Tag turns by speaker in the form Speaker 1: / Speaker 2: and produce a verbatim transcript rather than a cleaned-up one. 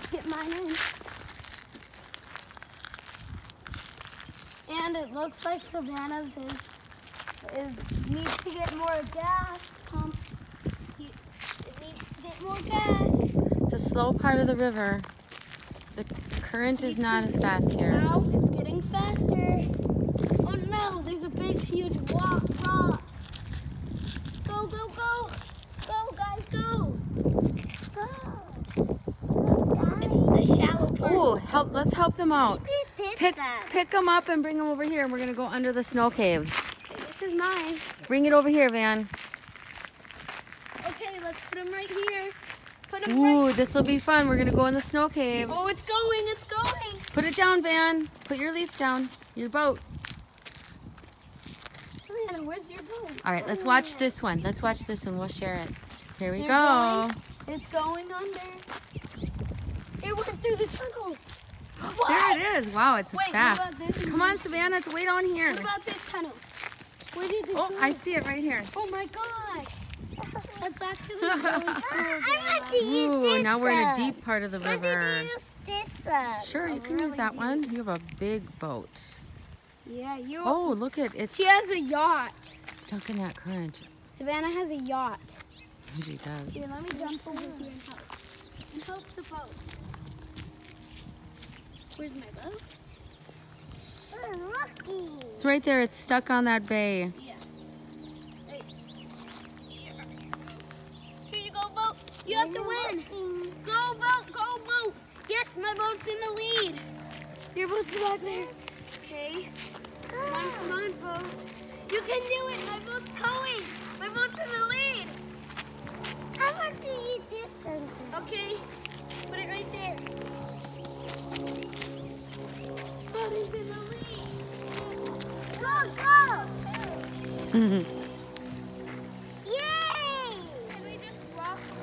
Speaker 1: get mine in. And it looks like Savannah's is, is needs to get more gas pump. It needs to get more gas.
Speaker 2: It's a slow part of the river. The current is not as fast here.
Speaker 1: Now it's getting faster. Oh no, there's a big, huge rock. rock. Go, go, go. Go, guys, go. Go. It's the shallow part.
Speaker 2: Oh, help! Let's help them out.
Speaker 1: This
Speaker 2: Pick,
Speaker 1: side.
Speaker 2: pick them up and bring them over here. We're gonna go under the snow caves.
Speaker 1: Okay, this is mine.
Speaker 2: Bring it over here, Van.
Speaker 1: Okay, let's put them right here. Put them
Speaker 2: Ooh,
Speaker 1: right.
Speaker 2: this will be fun. We're gonna go in the snow caves.
Speaker 1: Oh, it's going, it's going.
Speaker 2: Put it down, Van. Put your leaf down. Your boat.
Speaker 1: Savannah, where's your boat?
Speaker 2: All right, let's watch this one. Let's watch this one. We'll share it. Here we
Speaker 1: They're
Speaker 2: go.
Speaker 1: going. It's going under. It went through the tunnel.
Speaker 2: There it is. Wow, it's
Speaker 1: Wait,
Speaker 2: fast.
Speaker 1: what about this
Speaker 2: Come
Speaker 1: one?
Speaker 2: on, Savannah. It's way down here.
Speaker 1: What about this tunnel? Where did it
Speaker 2: Oh,
Speaker 1: go?
Speaker 2: I see it right here.
Speaker 1: Oh my gosh. That's actually really cool.
Speaker 3: I want to use
Speaker 2: Ooh,
Speaker 3: this
Speaker 2: now we're in a
Speaker 3: one.
Speaker 2: deep part of the
Speaker 3: I want to
Speaker 2: river.
Speaker 3: use this one.
Speaker 2: Sure, you
Speaker 1: Oh,
Speaker 2: can use
Speaker 1: really
Speaker 2: that
Speaker 1: deep.
Speaker 2: one. You have a big boat.
Speaker 1: Yeah, you.
Speaker 2: Oh, look at it's
Speaker 1: She has a yacht.
Speaker 2: stuck in that current.
Speaker 1: Savannah has a yacht.
Speaker 2: She does.
Speaker 1: Here, let me jump over here and help. And help the boat. Where's my boat?
Speaker 3: Oh, looky.
Speaker 2: It's right there. It's stuck on that bay.
Speaker 1: Yeah. Right here. Here you go, boat. You have to win. Go, boat. Go, boat. Yes, my boat's in the lead. Your boat's back there. Okay. Come on, come on, boat. You can do it. My boat's going. My boat's in the lead.
Speaker 3: I want to use this one.
Speaker 1: Okay. Put it right there. Boat is in the lead.
Speaker 3: Go, go.
Speaker 2: Mhm.